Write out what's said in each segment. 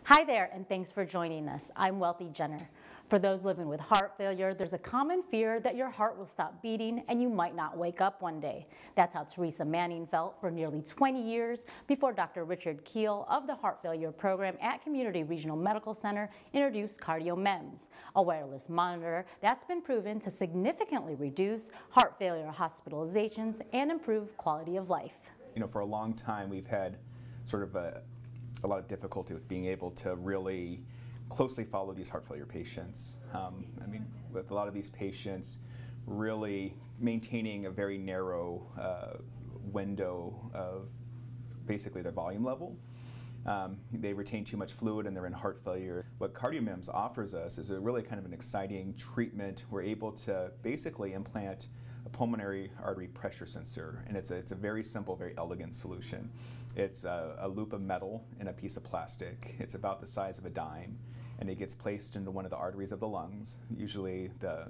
Hi there, and thanks for joining us. I'm Wealthy Jenner. For those living with heart failure, there's a common fear that your heart will stop beating and you might not wake up one day. That's how Teresa Manning felt for nearly 20 years before Dr. Richard Keel of the Heart Failure Program at Community Regional Medical Center introduced CardioMEMS, a wireless monitor that's been proven to significantly reduce heart failure hospitalizations and improve quality of life. For a long time we've had sort of a lot of difficulty with being able to really closely follow these heart failure patients. With a lot of these patients really maintaining a very narrow window of basically their volume level. They retain too much fluid and they're in heart failure. What CardioMEMS offers us is a really kind of an exciting treatment. We're able to basically implant a pulmonary artery pressure sensor, and it's a very simple, very elegant solution. It's a loop of metal and a piece of plastic. It's about the size of a dime, and it gets placed into one of the arteries of the lungs, usually the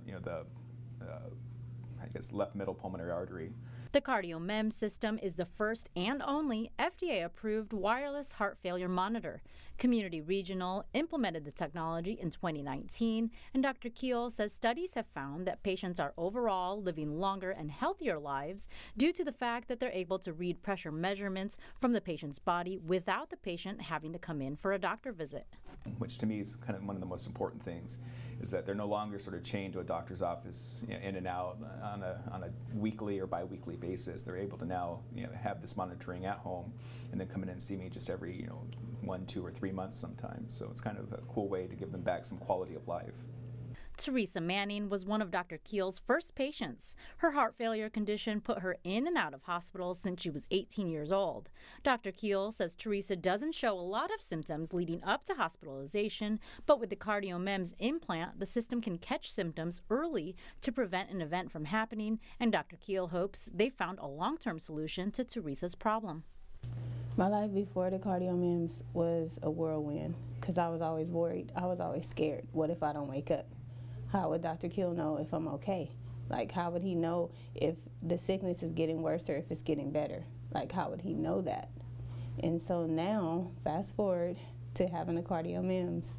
left middle pulmonary artery. The CardioMEMS system is the first and only FDA-approved wireless heart failure monitor. Community Regional implemented the technology in 2019, and Dr. Keel says studies have found that patients are overall living longer and healthier lives due to the fact that they're able to read pressure measurements from the patient's body without the patient having to come in for a doctor visit. Which to me is kind of one of the most important things, is that they're no longer sort of chained to a doctor's office, in and out on a weekly or bi-weekly basis. They're able to now have this monitoring at home and then come in and see me just every 1, 2, or 3 months sometimes. So it's kind of a cool way to give them back some quality of life. Teresa Manning was one of Dr. Keel's first patients. Her heart failure condition put her in and out of hospitals since she was 18 years old. Dr. Keel says Teresa doesn't show a lot of symptoms leading up to hospitalization, but with the CardioMEMS implant, the system can catch symptoms early to prevent an event from happening, and Dr. Keel hopes they found a long-term solution to Teresa's problem. My life before the CardioMEMS was a whirlwind because I was always worried. I was always scared. What if I don't wake up? How would Dr. Keel know if I'm okay? Like, how would he know if the sickness is getting worse or if it's getting better? Like, how would he know that? And so now, fast forward to having a CardioMEMS,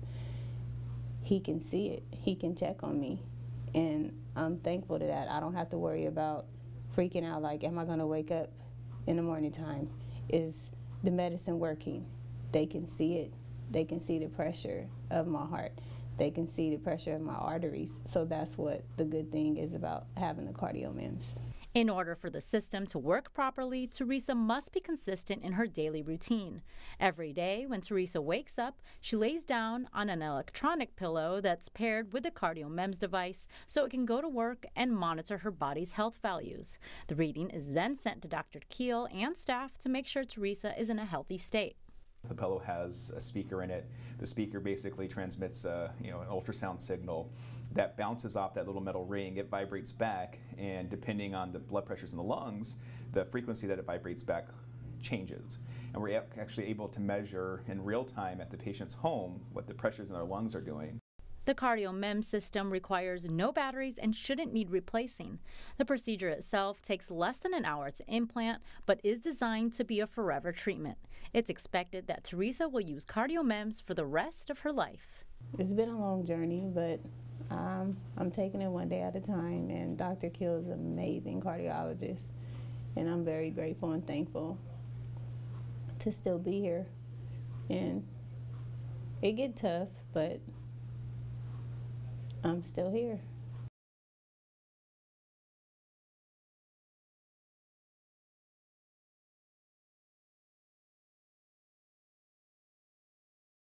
he can see it. He can check on me. And I'm thankful to that. I don't have to worry about freaking out like, am I going to wake up in the morning time? Is the medicine working? They can see it. They can see the pressure of my heart. They can see the pressure of my arteries. So that's what the good thing is about having the CardioMEMS. In order for the system to work properly, Teresa must be consistent in her daily routine. Every day when Teresa wakes up, she lays down on an electronic pillow that's paired with the CardioMEMS device so it can go to work and monitor her body's health values. The reading is then sent to Dr. Keel and staff to make sure Teresa is in a healthy state. The pillow has a speaker in it. The speaker basically transmits an ultrasound signal that bounces off that little metal ring. It vibrates back, and depending on the blood pressures in the lungs, the frequency that it vibrates back changes. And we're actually able to measure in real time at the patient's home what the pressures in their lungs are doing. The CardioMEMS system requires no batteries and shouldn't need replacing. The procedure itself takes less than an hour to implant, but is designed to be a forever treatment. It's expected that Teresa will use CardioMEMS for the rest of her life. It's been a long journey, but I'm taking it one day at a time, and Dr. Keel is an amazing cardiologist, and I'm very grateful and thankful to still be here. And it get tough, but I'm still here.